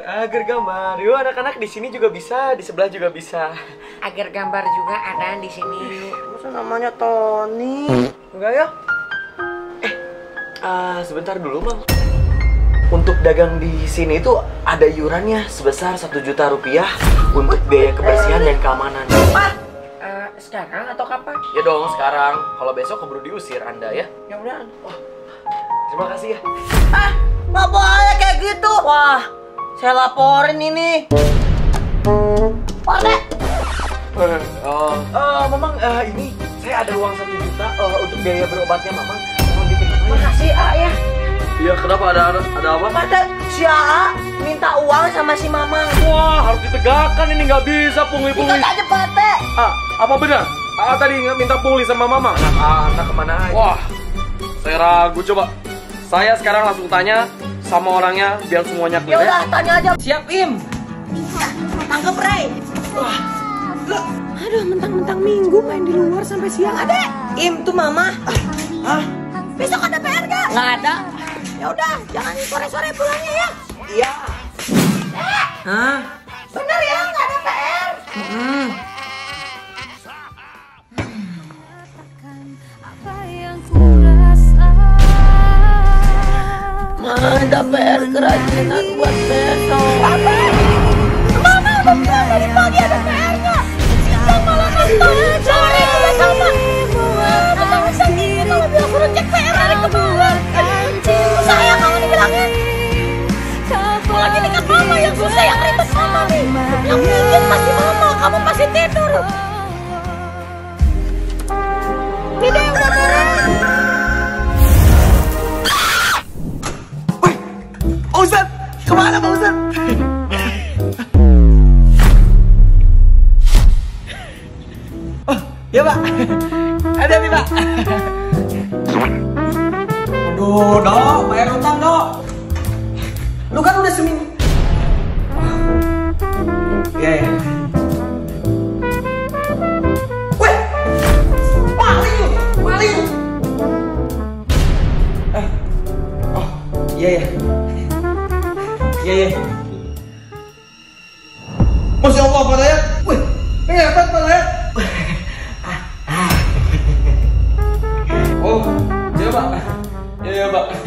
Agar gambar, yuk anak-anak di sini juga bisa, di sebelah juga bisa. Agar gambar juga ada di sini. Masa namanya Tony? Enggak ya? Sebentar dulu, Mang. Untuk dagang di sini itu ada iurannya sebesar 1 juta rupiah untuk biaya kebersihan dan keamanan. Sekarang atau kapan? Ya dong, sekarang. Kalau besok keburu diusir Anda ya. Ya udah. Wah, terima kasih ya. Nggak boleh kayak gitu. Wah, saya laporin ini. Boleh. Mamang, ini saya ada uang 1 juta untuk biaya berobatnya Mamang. Mamang diterima. Makasih, ya. Iya, kenapa ada apa? Masa si A minta uang sama si Mamang. Wah, harus ditegakkan ini, nggak bisa pungli-pungli. Ikut aja Pate. Apa benar? Tadi minta pungli sama Mama. Anak kemana aja? Wah, saya ragu. Coba saya sekarang langsung tanya sama orangnya biar semuanya Ya clear. udah, tanya aja. Siap, Im. Tangkep, Ray. Aduh, mentang-mentang minggu main di luar sampai siang. Adek, Im tuh Mama. Besok ada PR gak? Nggak ada. Ya udah, jangan sore-sore pulangnya ya. Iya. Bener ya, nggak ada PR. Ada PR kerajinan buat besok. Apa? Mama udah bilang dari pagi ada PR-nya. Siang malah nonton. Sore juga sama. Bisa gini kalau bilang suruh cek PR hari kedua. Saya kamu dibilangin. Kalau lagi dekat Mama yang susah, yang ribet Mama nih. Yang mikir pasti Mama, kamu pasti tidur. Ini deh udah beres. Ustaz, kemana Pak Ustaz? Oh, ya Pak. Hati-hati Pak. Aduh, Dok, bayar utang, Dok. Lu kan udah seminggu. Iya, ya. Weh, maling lu, maling. Oh, iya ya. Iya. Masya Allah, Pak Dayat. Wih, hebat Pak Dayat. Oh, iya Pak. Iya Pak.